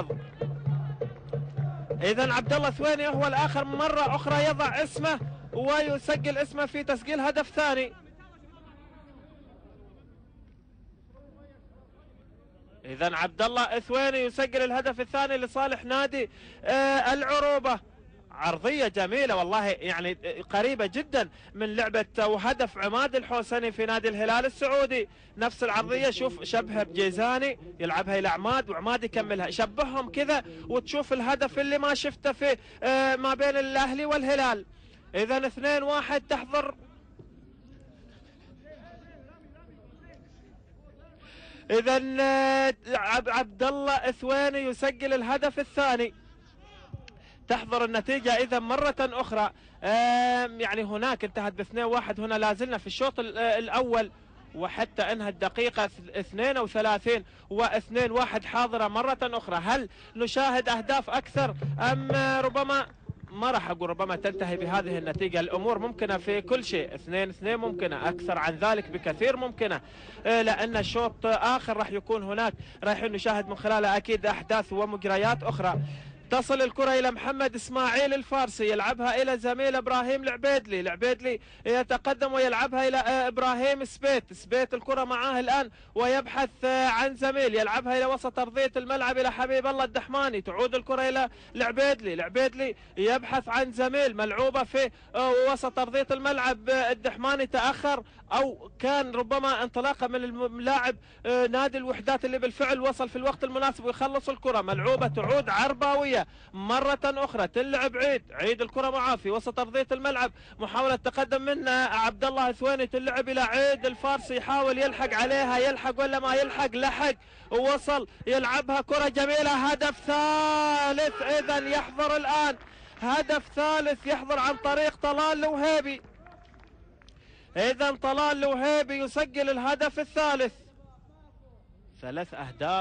اذا عبد الله ثويني هو الاخر مرة اخرى يضع اسمه ويسجل اسمه في تسجيل هدف ثاني. اذا عبد الله ثويني يسجل الهدف الثاني لصالح نادي آه العروبة. عرضية جميلة والله، يعني قريبة جدا من لعبة وهدف عماد الحوسني في نادي الهلال السعودي. نفس العرضية، شوف شبهها بجيزاني يلعبها إلى عماد وعماد يكملها، شبههم كذا وتشوف الهدف اللي ما شفته في ما بين الأهلي والهلال. إذا اثنين واحد تحضر إذا عبد الله ثويني يسجل الهدف الثاني. تحضر النتيجة إذا مرة أخرى، يعني هناك انتهت باثنين واحد، هنا لازلنا في الشوط الأول وحتى انها الدقيقة اثنين وثلاثين واثنين واحد حاضرة مرة اخرى. هل نشاهد اهداف اكثر ام ربما ما راح اقول ربما تنتهي بهذه النتيجة؟ الامور ممكنة في كل شيء، اثنين اثنين ممكنة، اكثر عن ذلك بكثير ممكنة، لان شوط اخر راح يكون هناك راح نشاهد من خلاله اكيد احداث ومجريات اخرى. تصل الكرة إلى محمد إسماعيل الفارسي، يلعبها إلى زميل إبراهيم العبيدلي، العبيدلي يتقدم ويلعبها إلى إبراهيم سبيت، سبيت الكرة معاه الآن ويبحث عن زميل، يلعبها إلى وسط أرضية الملعب إلى حبيب الله الدحماني، تعود الكرة إلى العبيدلي، العبيدلي يبحث عن زميل، ملعوبة في وسط أرضية الملعب، الدحماني تأخر أو كان ربما انطلاقة من اللاعب نادي الوحدات اللي بالفعل وصل في الوقت المناسب ويخلص الكرة، ملعوبة تعود عرباوية مرة أخرى، تلعب عيد، عيد الكرة معاه في وسط أرضية الملعب، محاولة تقدم من عبد الله ثويني، تلعب إلى عيد الفارسي، يحاول يلحق عليها، يلحق ولا ما يلحق؟ لحق ووصل، يلعبها كرة جميلة، هدف ثالث إذا يحضر الآن، هدف ثالث يحضر عن طريق طلال الوهيبي. إذا طلال الوهيبي يسجل الهدف الثالث، ثلاث أهداف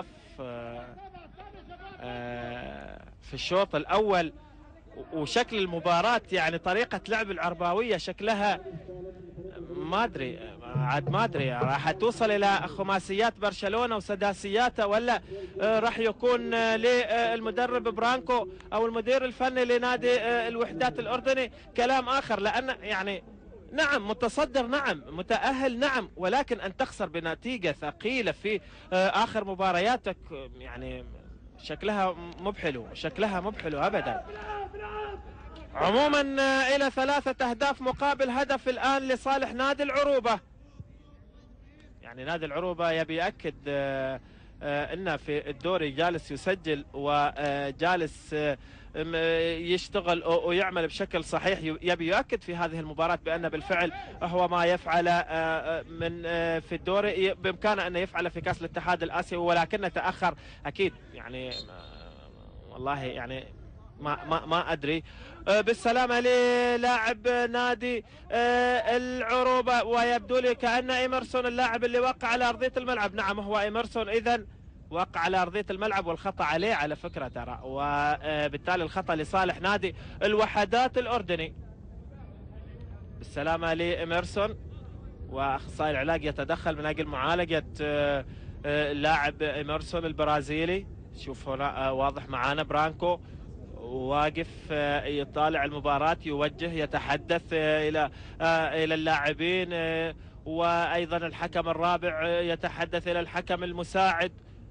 في الشوط الأول، وشكل المباراة يعني طريقة لعب العرباوية شكلها ما أدري عاد ما أدري راح توصل إلى خماسيات برشلونة وسداسياته ولا راح يكون للمدرب برانكو أو المدير الفني لنادي الوحدات الأردني كلام آخر، لأن يعني نعم متصدر، نعم متأهل، نعم، ولكن أن تخسر بنتيجة ثقيلة في آخر مبارياتك يعني شكلها مو بحلو، شكلها مو بحلو أبدا. عموما إلى ثلاثة أهداف مقابل هدف الآن لصالح نادي العروبة. يعني نادي العروبة يبي يأكد أنه في الدوري جالس يسجل وجالس يشتغل ويعمل بشكل صحيح، يبي يؤكد في هذه المباراة بأن بالفعل هو ما يفعل من في الدوري بإمكانه أن يفعل في كأس الاتحاد الآسيوي، ولكنه تأخر أكيد يعني والله يعني ما ما ما أدري. بالسلامة للاعب نادي العروبة، ويبدو لي كأن إيمرسون اللاعب اللي وقع على أرضية الملعب، نعم هو إيمرسون، إذن وقع على أرضية الملعب والخطأ عليه على فكرة ترى، وبالتالي الخطأ لصالح نادي الوحدات الأردني. بالسلامة لإيمرسون، وأخصائي العلاج يتدخل من أجل معالجة اللاعب إيمرسون البرازيلي. شوف هنا واضح معانا برانكو واقف يطالع المباراة، يوجه، يتحدث إلى إلى اللاعبين، وأيضا الحكم الرابع يتحدث إلى الحكم المساعد،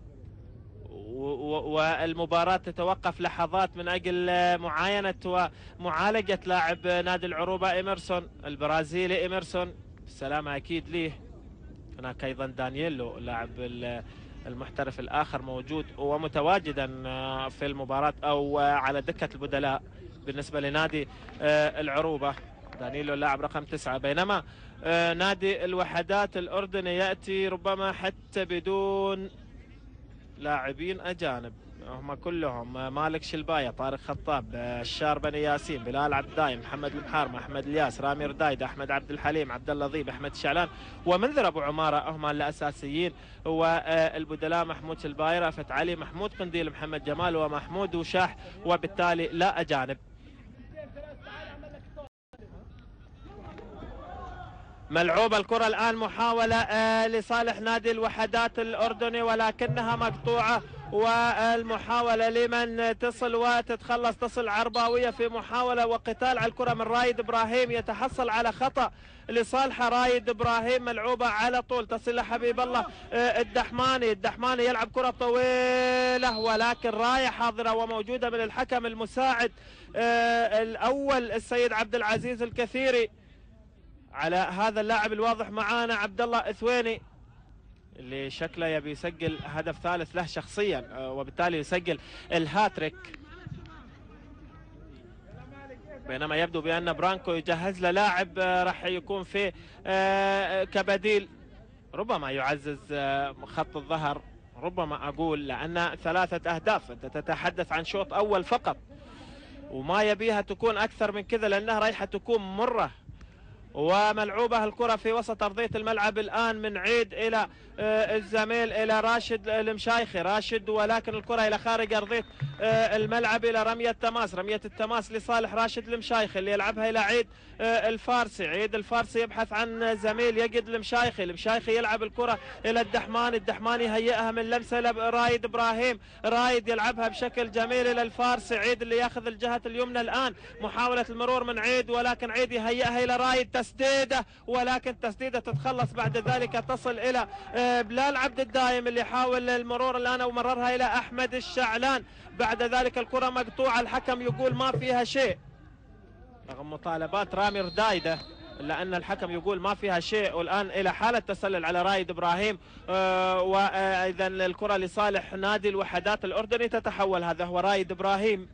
والمباراة تتوقف لحظات من أجل معاينة ومعالجة لاعب نادي العروبة إيمرسون البرازيلي. إيمرسون السلامة أكيد ليه. هناك أيضا دانييلو اللاعب المحترف الآخر موجود ومتواجدا في المباراة أو على دكة البدلاء بالنسبة لنادي العروبة، دانييلو اللاعب رقم تسعة. بينما نادي الوحدات الأردني يأتي ربما حتى بدون لاعبين أجانب، هم كلهم مالك شلباية، طارق خطاب، الشار بني ياسين، بلال عبداي، محمد المحارمة، أحمد الياس، رامي ردايد، أحمد عبد الحليم، عبد الله ضيب، أحمد الشعلان ومنذر أبو عمارة هم الأساسيين، والبدلاء محمود شلباي، رافت علي، محمود قنديل، محمد جمال ومحمود وشاح، وبالتالي لا أجانب. ملعوبة الكرة الآن، محاولة آه لصالح نادي الوحدات الأردني ولكنها مقطوعة، والمحاولة لمن تصل وتتخلص، تصل عرباوية في محاولة وقتال على الكرة من رايد إبراهيم، يتحصل على خطأ لصالح رايد إبراهيم، ملعوبة على طول تصل لحبيب الله آه الدحماني، الدحماني يلعب كرة طويلة ولكن راية حاضرة وموجودة من الحكم المساعد آه الأول السيد عبد العزيز الكثيري على هذا اللاعب الواضح معانا عبد الله ثويني اللي شكله يبي يسجل هدف ثالث له شخصيا وبالتالي يسجل الهاتريك، بينما يبدو بأن برانكو يجهز له لاعب راح يكون في كبديل، ربما يعزز خط الظهر، ربما أقول، لأن ثلاثة أهداف أنت تتحدث عن شوط أول فقط وما يبيها تكون أكثر من كذا لأنها رايحة تكون مرة وملعوبة الكرة في وسط أرضية الملعب الآن من عيد إلى الزميل إلى راشد المشايخي. راشد ولكن الكرة إلى خارج أرضية الملعب إلى رمية تماس. رمية التماس لصالح راشد المشايخي اللي يلعبها إلى عيد الفارسي. عيد الفارسي يبحث عن زميل يجد المشايخي. المشايخي يلعب الكرة إلى الدحماني. الدحماني يهيئها من لمسة لرايد إبراهيم. رايد يلعبها بشكل جميل إلى الفارسي. عيد اللي ياخذ الجهة اليمنى الآن. محاولة المرور من عيد ولكن عيد يهيئها إلى رايد. تسديدة ولكن تسديدة تتخلص بعد ذلك تصل إلى بلال عبد الدايم اللي يحاول المرور الآن ومررها إلى أحمد الشعلان. بعد ذلك الكرة مقطوعة. الحكم يقول ما فيها شيء رغم مطالبات رامي ردايدة إلا أن الحكم يقول ما فيها شيء. والآن إلى حالة تسلل على رايد إبراهيم آه وإذا الكرة لصالح نادي الوحدات الأردني تتحول. هذا هو رايد إبراهيم.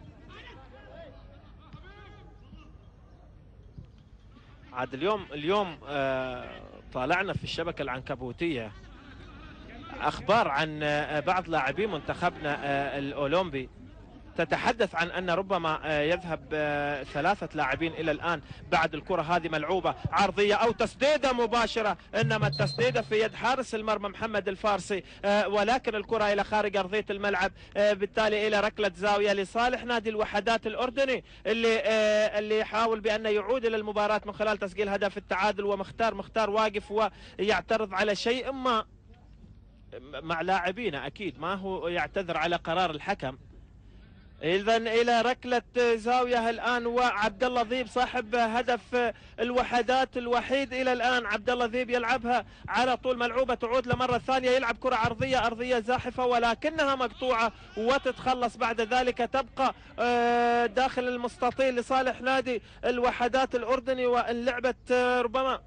عاد اليوم اليوم آه طالعنا في الشبكة العنكبوتية أخبار عن آه بعض لاعبي منتخبنا آه الأولمبي تتحدث عن أن ربما يذهب ثلاثة لاعبين إلى الآن بعد الكرة هذه ملعوبة عرضية أو تسديدة مباشرة، إنما التسديدة في يد حارس المرمى محمد الفارسي، ولكن الكرة إلى خارج أرضية الملعب، بالتالي إلى ركلة زاوية لصالح نادي الوحدات الأردني اللي اللي يحاول بأن يعود إلى المباراة من خلال تسجيل هدف التعادل. ومختار مختار واقف ويعترض على شيء ما مع لاعبينا، أكيد ما هو يعتذر على قرار الحكم. إذا إلى ركلة زاوية الآن، وعبد الله ذيب صاحب هدف الوحدات الوحيد إلى الآن. عبد الله ذيب يلعبها على طول ملعوبة، تعود لمرة ثانية، يلعب كرة عرضية أرضية زاحفة ولكنها مقطوعة وتتخلص بعد ذلك، تبقى داخل المستطيل لصالح نادي الوحدات الأردني. وإن لعبت ربما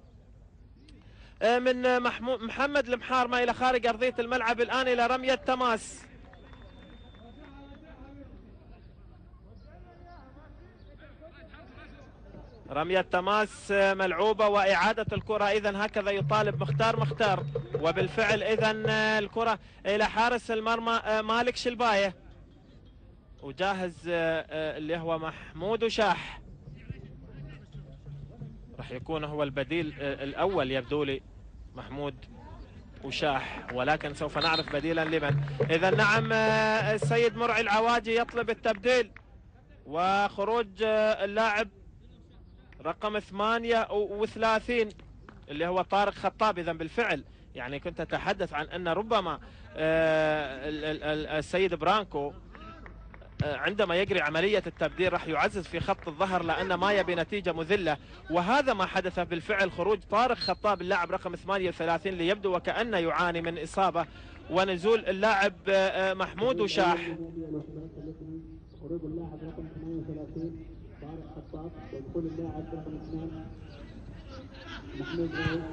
من محمد المحارمة إلى خارج أرضية الملعب الآن إلى رمية تماس. رمية تماس ملعوبة وإعادة الكرة. إذن هكذا يطالب مختار مختار، وبالفعل إذن الكرة إلى حارس المرمى مالك شلباية، وجاهز اللي هو محمود وشاح، راح يكون هو البديل الأول يبدو لي محمود وشاح، ولكن سوف نعرف بديلا لمن. إذا نعم السيد مرعي العواجي يطلب التبديل وخروج اللاعب رقم ثمانية وثلاثين اللي هو طارق خطاب. إذا بالفعل يعني كنت أتحدث عن أن ربما السيد برانكو عندما يجري عملية التبديل راح يعزز في خط الظهر لأن ما يبي نتيجة مذلة، وهذا ما حدث بالفعل. خروج طارق خطاب اللاعب رقم ثمانية وثلاثين ليبدو وكأنه يعاني من إصابة، ونزول اللاعب محمود وشاح. خروج اللاعب رقم ثمانية وثلاثين طارق خطاب ويدخل اللاعب رقم اثنين محمود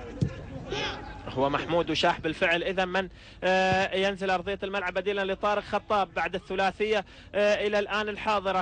هو محمود وشاح بالفعل. إذا من ينزل أرضية الملعب بديلا لطارق خطاب بعد الثلاثية إلى الآن الحاضرة.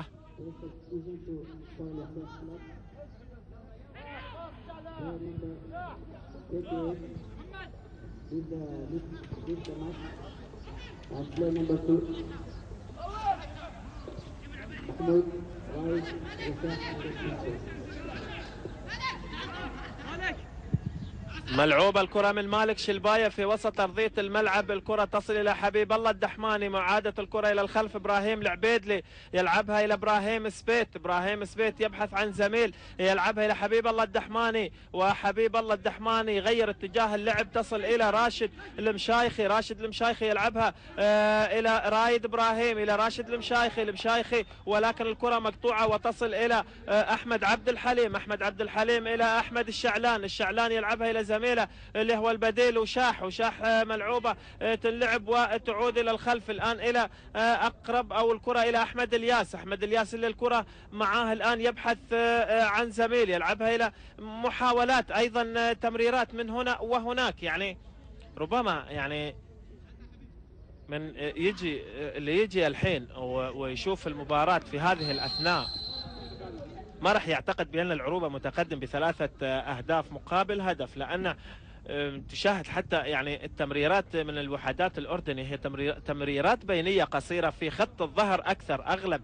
ملعوبة الكرة من مالك شلباية في وسط أرضية الملعب. الكرة تصل إلى حبيب الله الدحماني، معادة الكرة إلى الخلف. إبراهيم العبيدلي يلعبها إلى إبراهيم سبيت. إبراهيم سبيت يبحث عن زميل، يلعبها إلى حبيب الله الدحماني، وحبيب الله الدحماني يغير اتجاه اللعب، تصل إلى راشد المشايخي. راشد المشايخي يلعبها آه إلى رايد إبراهيم، إلى راشد المشايخي. المشايخي ولكن الكرة مقطوعة وتصل إلى آه أحمد عبد الحليم. أحمد عبد الحليم إلى أحمد الشعلان. الشعلان يلعبها إلى زميله اللي هو البديل وشاح. وشاح ملعوبة تلعب وتعود إلى الخلف الآن إلى أقرب أو الكرة إلى أحمد الياس. أحمد الياس اللي الكرة معاه الآن يبحث عن زميل يلعبها إلى محاولات أيضا تمريرات من هنا وهناك. يعني ربما يعني من يجي اللي يجي الحين ويشوف المباراة في هذه الأثناء ما راح يعتقد بأن العروبة متقدم بثلاثة أهداف مقابل هدف، لأن تشاهد حتى يعني التمريرات من الوحدات الأردني هي تمريرات بينية قصيرة في خط الظهر أكثر. أغلب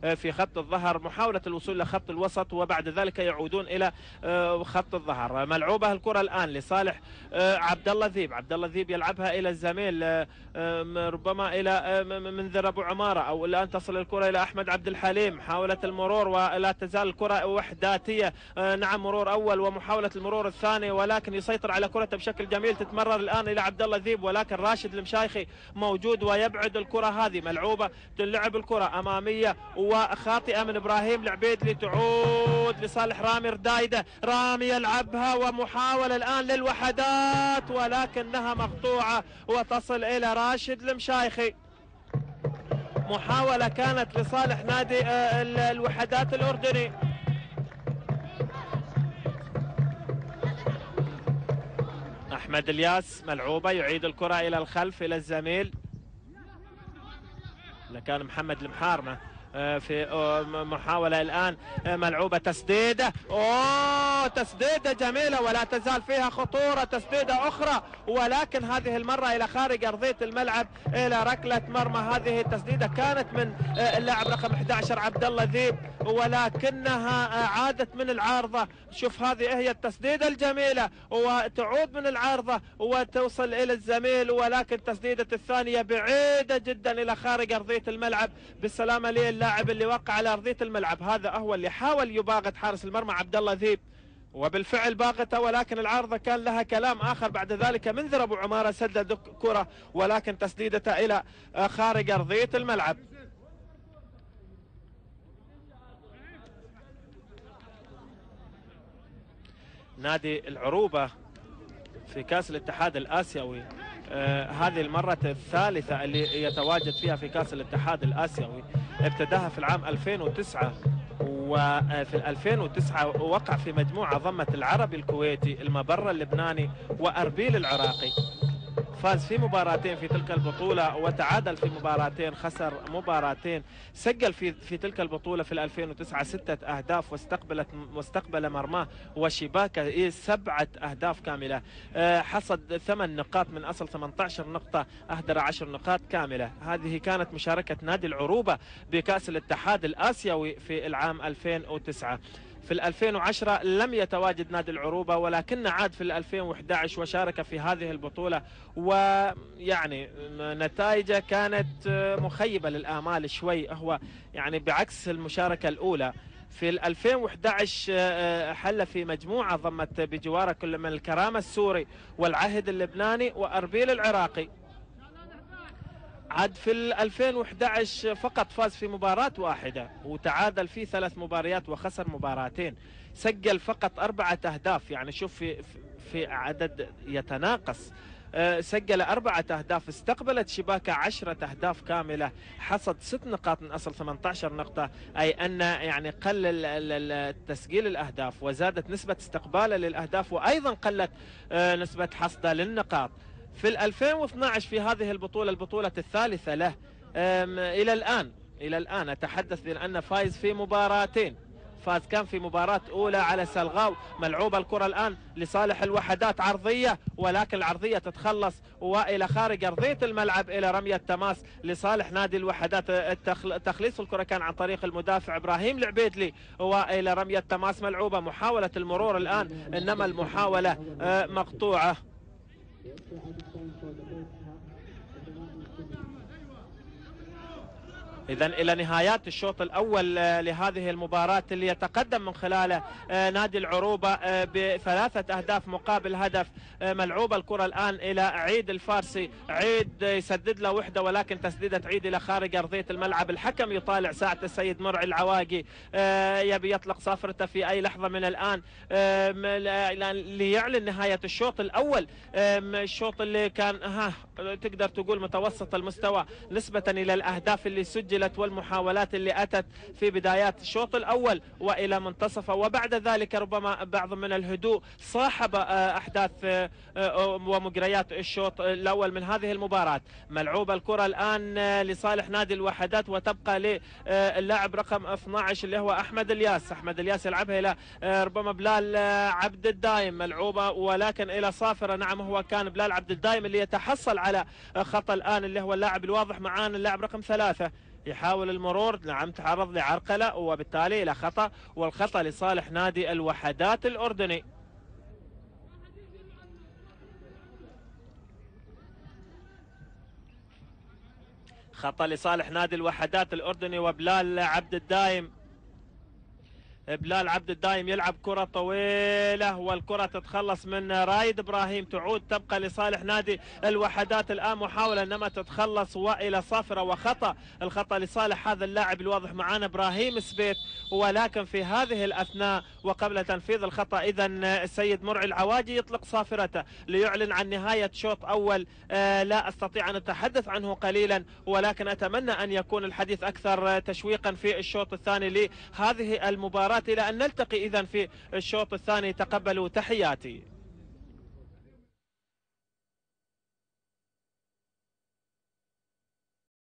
في خط الظهر، محاولة الوصول لخط الوسط وبعد ذلك يعودون إلى خط الظهر. ملعوبة الكرة الآن لصالح عبد الله ذيب، عبد الله ذيب يلعبها إلى الزميل ربما إلى منذر أبو عمارة، أو الآن تصل الكرة إلى أحمد عبد الحليم، محاولة المرور ولا تزال الكرة وحداتية. نعم مرور أول ومحاولة المرور الثاني، ولكن يسيطر على كرته بشكل جميل. تتمرر الآن إلى عبد الله ذيب، ولكن راشد المشايخي موجود ويبعد الكرة هذه. ملعوبة تلعب الكرة أمامية وخاطئة من إبراهيم العبيدلي، تعود لصالح رامي ردايدة، رامي يلعبها ومحاولة الآن للوحدات ولكنها مقطوعة وتصل إلى راشد المشايخي. محاولة كانت لصالح نادي الوحدات الأردني. أحمد الياس، ملعوبة يعيد الكرة إلى الخلف إلى الزميل، كان محمد المحارمة في محاولة الآن ملعوبة، تسديدة، أوه تسديدة جميلة ولا تزال فيها خطورة، تسديدة أخرى ولكن هذه المرة إلى خارج أرضية الملعب إلى ركلة مرمى. هذه التسديدة كانت من اللاعب رقم أحد عشر عبد الله ذيب ولكنها عادت من العارضة. شوف هذه هي التسديدة الجميلة وتعود من العارضة وتوصل إلى الزميل، ولكن تسديدة الثانية بعيدة جدا إلى خارج أرضية الملعب. بالسلامة لي اللاعب اللي وقع على أرضية الملعب، هذا هو اللي حاول يباغت حارس المرمى عبد الله ذيب وبالفعل باغته، ولكن العارضة كان لها كلام آخر. بعد ذلك منذر أبو عمارة سدد كرة ولكن تسديدته إلى خارج أرضية الملعب. نادي العروبة في كأس الاتحاد الآسيوي، آه هذه المرة الثالثة اللي يتواجد فيها في كأس الاتحاد الآسيوي. ابتداها في العام ألفين وتسعة، وفي ألفين وتسعة وقع في مجموعة ضمت العربي الكويتي، المبرة اللبناني، وأربيل العراقي. فاز في مباراتين في تلك البطولة وتعادل في مباراتين، خسر مباراتين. سجل في في تلك البطولة في ألفين وتسعة ستة أهداف واستقبلت واستقبل مرماه وشباكه سبعة أهداف كاملة. حصد ثمان نقاط من أصل ثمانية عشر نقطة، أهدر عشر نقاط كاملة. هذه كانت مشاركة نادي العروبة بكأس الاتحاد الآسيوي في العام ألفين وتسعة. في ألفين وعشرة لم يتواجد نادي العروبة ولكن عاد في ألفين وأحد عشر وشارك في هذه البطولة، ويعني نتائجه كانت مخيبة للآمال شوي. هو يعني بعكس المشاركة الأولى في ألفين وأحد عشر حل في مجموعة ضمت بجواره كل من الكرامة السوري والعهد اللبناني وأربيل العراقي. عاد في ألفين وأحد عشر فقط فاز في مباراة واحدة وتعادل في ثلاث مباريات وخسر مباراتين. سجل فقط أربعة أهداف، يعني شوف في في عدد يتناقص. سجل أربعة أهداف، استقبلت شباكة عشرة أهداف كاملة، حصد ست نقاط من أصل ثمانية عشر نقطة، أي أن يعني قل تسجيل الأهداف وزادت نسبة استقباله للأهداف، وأيضا قلت نسبة حصده للنقاط. في ألفين واثني عشر في هذه البطولة، البطولة الثالثة له إلى الآن إلى الآن أتحدث بأن فايز في مباراتين. فاز كان في مباراة أولى على سلغاو، ملعوبة الكرة الآن لصالح الوحدات، عرضية ولكن العرضية تتخلص وإلى خارج أرضية الملعب إلى رمية تماس لصالح نادي الوحدات. تخليص الكرة كان عن طريق المدافع إبراهيم العبيدلي وإلى رمية تماس ملعوبة. محاولة المرور الآن إنما المحاولة مقطوعة. إذن إلى نهايات الشوط الأول لهذه المباراة اللي يتقدم من خلاله نادي العروبة بثلاثة أهداف مقابل هدف. ملعوبة الكرة الآن إلى عيد الفارسي، عيد يسدد له وحدة ولكن تسديدة عيد إلى خارج أرضية الملعب. الحكم يطالع ساعة السيد مرعي العواقي، يبي يطلق صافرته في أي لحظة من الآن ليعلن نهاية الشوط الأول. الشوط اللي كان ها تقدر تقول متوسط المستوى نسبة إلى الأهداف اللي سجلت والمحاولات اللي أتت في بدايات الشوط الأول وإلى منتصفه، وبعد ذلك ربما بعض من الهدوء صاحب أحداث ومجريات الشوط الأول من هذه المباراة. ملعوبة الكرة الآن لصالح نادي الوحدات وتبقى للاعب رقم اثني عشر اللي هو أحمد الياس. أحمد الياس يلعبها إلى ربما بلال عبد الدايم، ملعوبة ولكن إلى صافرة. نعم هو كان بلال عبد الدايم اللي يتحصل على خطأ الآن اللي هو اللاعب الواضح معانا اللاعب رقم ثلاثة يحاول المرور، نعم تعرض لعرقلة وبالتالي إلى خطأ، والخطأ لصالح نادي الوحدات الأردني. خطأ لصالح نادي الوحدات الأردني، وبلال عبد الدايم بلال عبد الدايم يلعب كرة طويلة والكرة تتخلص من رايد إبراهيم، تعود تبقى لصالح نادي الوحدات. الآن محاولة إنما تتخلص وإلى صافرة، وخطأ، الخطأ لصالح هذا اللاعب الواضح معانا إبراهيم سبيت. ولكن في هذه الأثناء وقبل تنفيذ الخطأ إذا السيد مرعي العواجي يطلق صافرته ليعلن عن نهاية شوط أول. آه لا أستطيع أن أتحدث عنه قليلا، ولكن أتمنى أن يكون الحديث أكثر تشويقا في الشوط الثاني لهذه المباراة، إلى أن نلتقي إذن في الشوط الثاني. تقبلوا تحياتي.